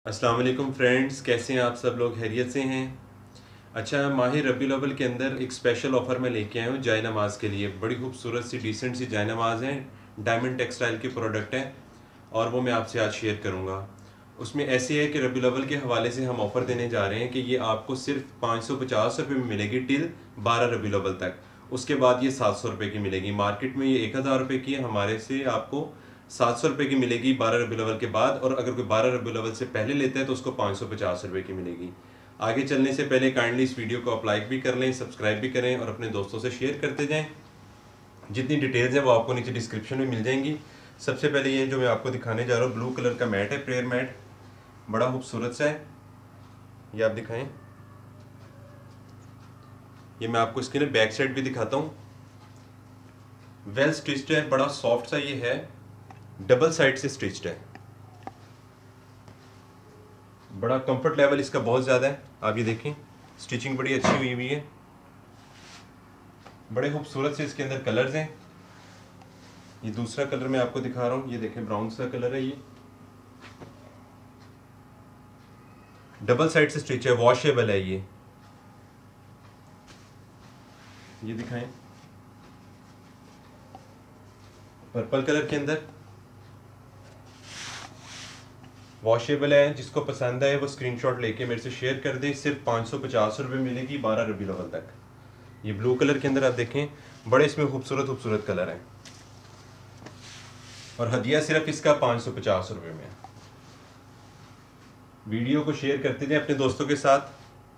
अस्सलाम वालेकुम फ्रेंड्स, कैसे हैं आप सब लोग? खैरियत से हैं? अच्छा, माह रबीउल अव्वल के अंदर एक स्पेशल ऑफ़र मैं लेके आया हूँ जाय नमाज़ के लिए। बड़ी खूबसूरत सी डिसेंट सी जाय नमाज़ हैं, डायमंड टेक्सटाइल के प्रोडक्ट हैं और वो मैं आपसे आज शेयर करूँगा। उसमें ऐसे है कि रबीउल अव्वल के हवाले से हम ऑफ़र देने जा रहे हैं कि ये आपको सिर्फ 550 रुपये में मिलेगी टिल 12 रबीउल अव्वल तक। उसके बाद ये 700 रुपये की मिलेगी। मार्केट में ये 1000 रुपये की है, हमारे से आपको 700 रुपये की मिलेगी 12 रबीउल अव्वल के बाद, और अगर कोई 12 रबीउल अव्वल से पहले लेता है तो उसको 550 रुपये की मिलेगी। आगे चलने से पहले काइंडली इस वीडियो को आप लाइक भी कर लें, सब्सक्राइब भी करें और अपने दोस्तों से शेयर करते जाएं। जितनी डिटेल्स हैं वो आपको नीचे डिस्क्रिप्शन में मिल जाएंगी। सबसे पहले ये जो मैं आपको दिखाने जा रहा हूँ, ब्लू कलर का मैट है, प्रेयर मैट, बड़ा खूबसूरत सा है। ये आप दिखाएं, ये मैं आपको इसके ना बैक साइड भी दिखाता हूँ। वेल स्टिच्ड है, बड़ा सॉफ्ट सा ये है, डबल साइड से स्टिच्ड है, बड़ा कंफर्ट लेवल इसका बहुत ज़्यादा है। आप ये देखें, स्टिचिंग बड़ी अच्छी हुई हुई है, बड़े खूबसूरत से इसके अंदर कलर्स हैं। ये दूसरा कलर मैं आपको दिखा रहा हूँ, ये देखें ब्राउन सा कलर है, ये डबल साइड से स्टिच है, वॉशेबल है। ये दिखाएं, पर्पल कलर के अंदर वॉशेबल है। जिसको पसंद आए वो स्क्रीनशॉट लेके मेरे से शेयर कर दे। सिर्फ 550 रुपये मिलेगी 12 रबीउल अव्वल तक। ये ब्लू कलर के अंदर आप देखें, बड़े इसमें खूबसूरत खूबसूरत कलर हैं और हदिया सिर्फ इसका 550 रुपये में। वीडियो को शेयर करते जाएं अपने दोस्तों के साथ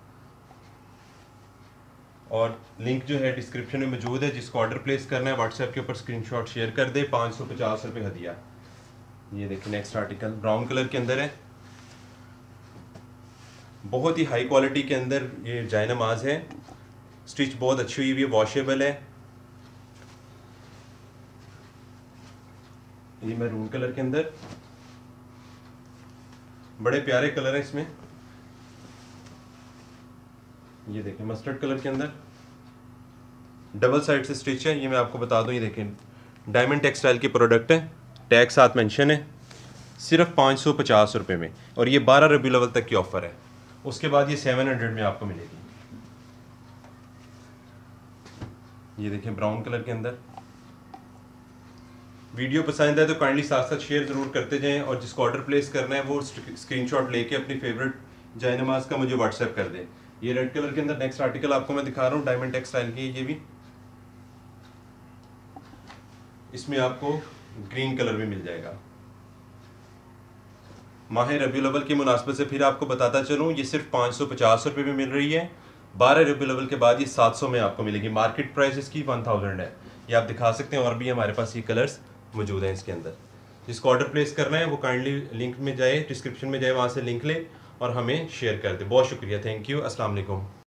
और लिंक जो है डिस्क्रिप्शन में मौजूद है। जिसको ऑर्डर प्लेस करना है व्हाट्सएप के ऊपर स्क्रीनशॉट शेयर कर दे, 550 रुपये हदिया। ये देखिए नेक्स्ट आर्टिकल ब्राउन कलर के अंदर है, बहुत ही हाई क्वालिटी के अंदर ये जाय नमाज है। स्टिच बहुत अच्छी हुई है, वॉशेबल है। ये मैरून कलर के अंदर, बड़े प्यारे कलर है इसमें। ये देखें मस्टर्ड कलर के अंदर, डबल साइड से स्टिच है। ये मैं आपको बता दूं, ये देखें डायमंड टेक्सटाइल के प्रोडक्ट है, टैग साथ मेंशन है। सिर्फ 550 रुपये में, और ये 12 रबीउल अव्वल तक की ऑफर है। उसके बाद ये 700 में आपको मिलेगी। ये देखें ब्राउन कलर के अंदर। वीडियो पसंद है तो काइंडली साथ साथ शेयर ज़रूर करते जाएं, और जिसको ऑर्डर प्लेस करना है वो स्क्रीनशॉट लेके अपनी फेवरेट जाय नमाज का मुझे व्हाट्सएप कर दें। ये रेड कलर के अंदर नेक्स्ट आर्टिकल आपको मैं दिखा रहा हूँ, डायमंड टेक्सटाइल की। ये भी इसमें आपको ग्रीन कलर भी मिल जाएगा। माह रबीउल अव्वल की मुनासबत से फिर आपको बताता चलूँ, ये सिर्फ 550 रुपये में मिल रही है। 12 रबीउल अव्वल के बाद ये 700 में आपको मिलेगी। मार्केट प्राइस इसकी 1000 है। ये आप दिखा सकते हैं, और भी हमारे पास ये कलर्स मौजूद हैं इसके अंदर। जिसको ऑर्डर प्लेस करना है वो काइंडली लिंक में जाए, डिस्क्रिप्शन में जाए, वहाँ से लिंक ले और हमें शेयर कर दे। बहुत शुक्रिया, थैंक यू, अस्सलाम वालेकुम।